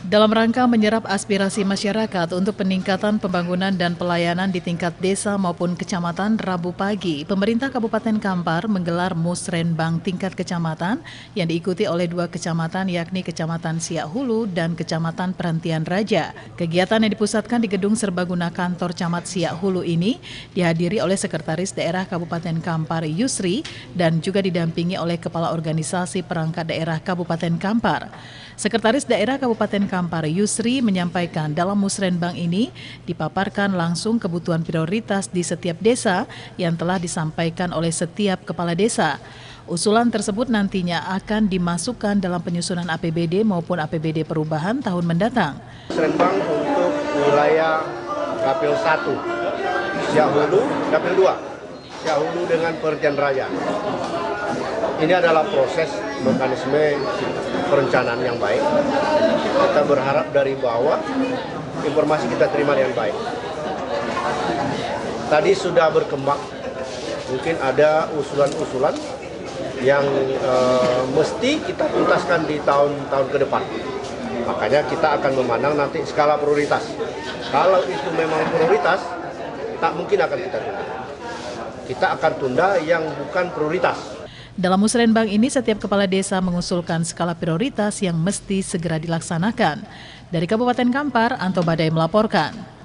Dalam rangka menyerap aspirasi masyarakat untuk peningkatan pembangunan dan pelayanan di tingkat desa maupun kecamatan, Rabu pagi, pemerintah Kabupaten Kampar menggelar musrenbang tingkat kecamatan yang diikuti oleh 2 kecamatan yakni Kecamatan Siak Hulu dan Kecamatan Perhentian Raja. Kegiatan yang dipusatkan di Gedung Serbaguna Kantor Camat Siak Hulu ini dihadiri oleh Sekretaris Daerah Kabupaten Kampar Yusri dan juga didampingi oleh Kepala Organisasi Perangkat Daerah Kabupaten Kampar. Sekretaris Daerah Kabupaten Kampar Yusri menyampaikan dalam musrenbang ini dipaparkan langsung kebutuhan prioritas di setiap desa yang telah disampaikan oleh setiap kepala desa. Usulan tersebut nantinya akan dimasukkan dalam penyusunan APBD maupun APBD perubahan tahun mendatang. Musrenbang untuk wilayah Dapil 1, Siak Hulu, Dapil 2, Siak Hulu dengan Perhentian Raja. Ini adalah proses mekanisme perencanaan yang baik. Kita berharap dari bawah informasi kita terima dengan baik. Tadi sudah berkembang, mungkin ada usulan-usulan yang mesti kita tuntaskan di tahun-tahun ke depan. Makanya kita akan memandang nanti skala prioritas. Kalau itu memang prioritas, tak mungkin akan kita tunda. Kita akan tunda yang bukan prioritas. Dalam musrenbang ini, setiap kepala desa mengusulkan skala prioritas yang mesti segera dilaksanakan. Dari Kabupaten Kampar, Anto Badai melaporkan.